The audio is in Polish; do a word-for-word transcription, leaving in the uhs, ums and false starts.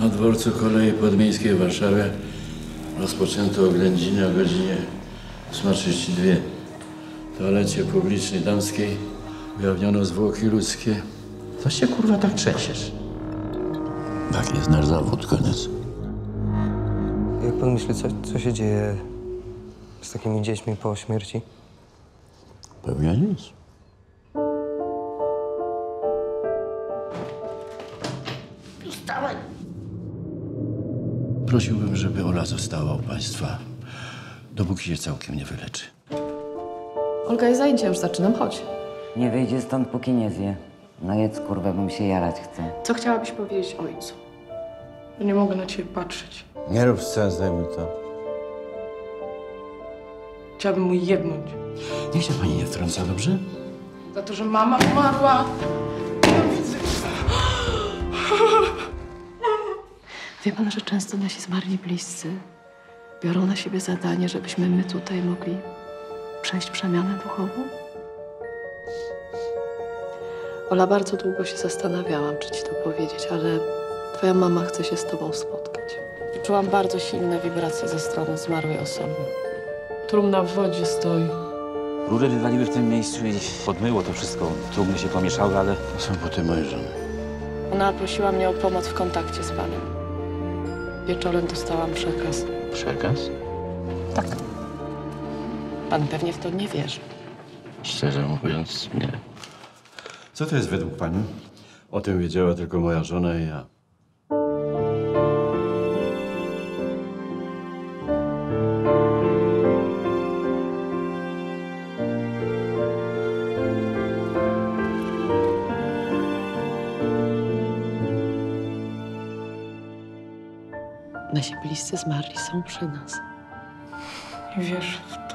Na dworcu kolei podmiejskiej w Warszawie rozpoczęto oględziny o godzinie ósma trzydzieści dwa. W toalecie publicznej damskiej ujawniono zwłoki ludzkie. Co się kurwa tak trzęsiesz? Tak jest nasz zawód, koniec. Jak pan myśli, co, co się dzieje z takimi dziećmi po śmierci? Pewnie nic. Wstawaj! Prosiłbym, żeby Ola została u państwa, dopóki się całkiem nie wyleczy. Olga, ja zajęcia już zaczynam, chodź. Nie wyjdzie stąd, póki nie zje. No jedz, kurwa, bo mi się jarać chce. Co chciałabyś powiedzieć ojcu? Nie mogę na ciebie patrzeć. Nie rób scen, zdejmuj to. Chciałabym mu jebnąć. Niech się pani nie wtrąca, dobrze? Za to, że mama umarła. Wie pan, że często nasi zmarli bliscy biorą na siebie zadanie, żebyśmy my tutaj mogli przejść przemianę duchową? Ola, bardzo długo się zastanawiałam, czy ci to powiedzieć, ale twoja mama chce się z tobą spotkać. Czułam bardzo silne wibracje ze strony zmarłej osoby. Trumna w wodzie stoi. Rurę wywaliły w tym miejscu i podmyło to wszystko. Trumny się pomieszały, ale... To są buty mojej żony. Ona prosiła mnie o pomoc w kontakcie z panem. Wieczorem dostałam przekaz. Przekaz? Tak. Pan pewnie w to nie wierzy. Szczerze mówiąc, nie. Co to jest według pani? O tym wiedziała tylko moja żona i ja. Nasi bliscy zmarli są przy nas. Nie wierzę w to.